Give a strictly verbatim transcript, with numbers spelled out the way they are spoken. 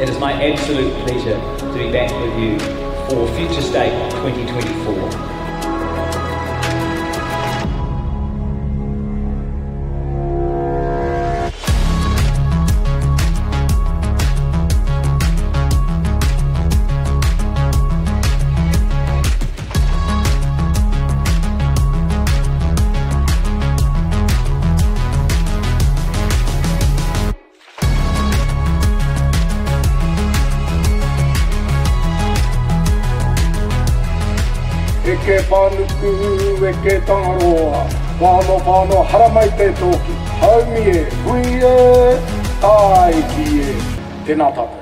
It is my absolute pleasure to be back with you for Future State twenty twenty-four. Eke pānuku, eke tangaroa, whāno whāno haramai te tōki, haumi e, hui e, tāi ki e, tēnā tātou.